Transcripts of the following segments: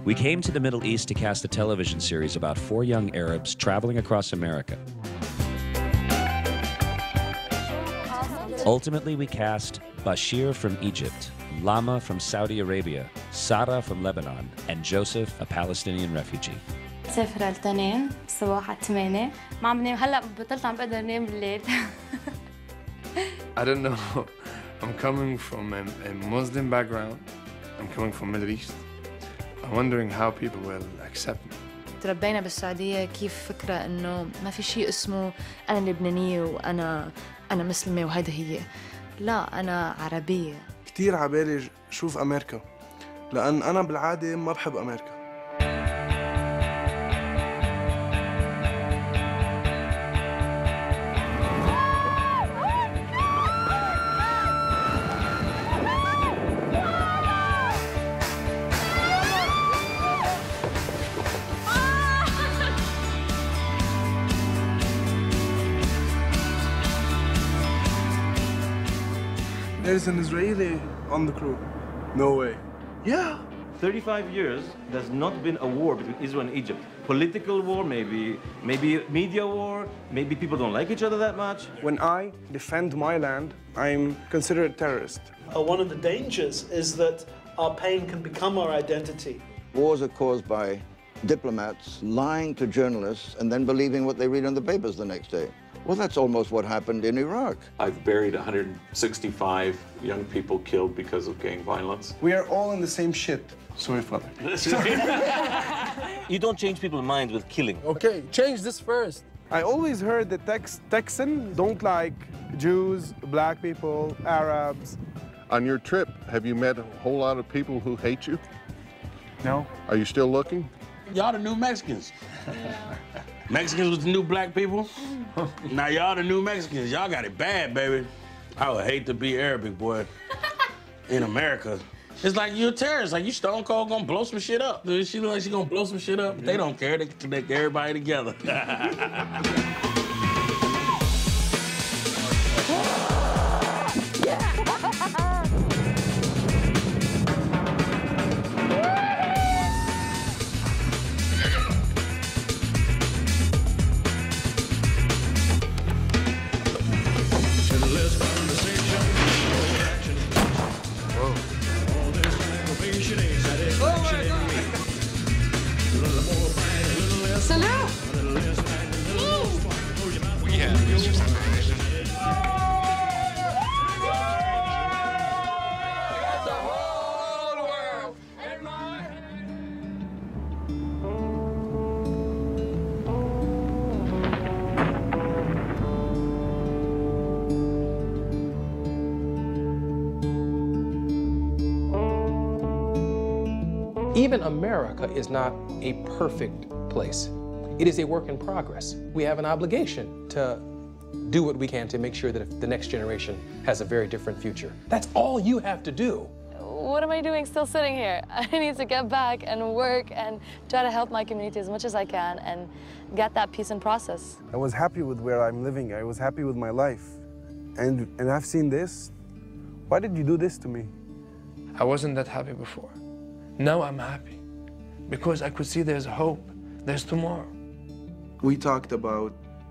We came to the Middle East to cast a television series about 4 young Arabs traveling across America. Ultimately, we cast Bashir from Egypt, Lama from Saudi Arabia, Sarah from Lebanon, and Joseph, a Palestinian refugee. سافر التنين الصباح على 8 ما عم نام هلا بطلت عم بقدر نام بالليل. I don't know. I'm coming from a Muslim background. I'm coming from Middle East. I'm wondering how people will accept me. تربينا بالسعودية كيف فكرة إنه ما في شيء اسمه أنا لبنانية وأنا مسلمة وهذا هي. لا أنا عربية. كتير عبالي شوف أمريكا لأن أنا بالعادة ما بحب أمريكا. There's an Israeli on the crew. No way. Yeah. 35 years, there's not been a war between Israel and Egypt. Political war, maybe media war, maybe people don't like each other that much. When I defend my land, I'm considered a terrorist. One of the dangers is that our pain can become our identity. Wars are caused by diplomats lying to journalists and then believing what they read in the papers the next day. Well, that's almost what happened in Iraq. I've buried 165 young people killed because of gang violence. We are all in the same shit. Sorry, Father. You don't change people's minds with killing. Okay, change this first. I always heard that Texans don't like Jews, black people, Arabs. On your trip, have you met a whole lot of people who hate you? No. Are you still looking? Y'all the new Mexicans. Mexicans was the new black people. Now y'all the new Mexicans. Y'all got it bad, baby. I would hate to be Arabic, boy, in America. It's like you're a terrorist. Like you Stone Cold gonna blow some shit up. She look like she gonna blow some shit up. They don't care. They connect everybody together. Even America is not a perfect place. It is a work in progress. We have an obligation to do what we can to make sure that the next generation has a very different future. That's all you have to do. What am I doing still sitting here? I need to get back and work and try to help my community as much as I can and get that peace and process. I was happy with where I'm living. I was happy with my life. And I've seen this. Why did you do this to me? I wasn't that happy before. Now I'm happy because I could see there's hope, there's tomorrow. We talked about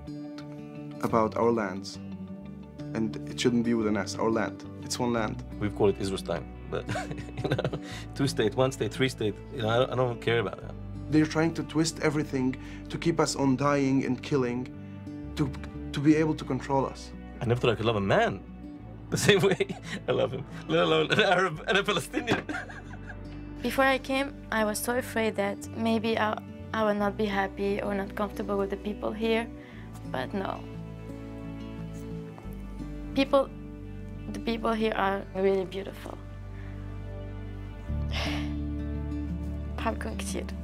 our lands, and it shouldn't be with an S, our land. It's one land. We've called it Israel's time, but you know, 2 state, 1 state, 3 state. You know, I don't care about that. They're trying to twist everything to keep us on dying and killing, to be able to control us. I never thought I could love a man the same way I love him, let alone an Arab and a Palestinian. Before I came, I was so afraid that maybe I will not be happy or not comfortable with the people here, but no. The people here are really beautiful. بحبكم كتير.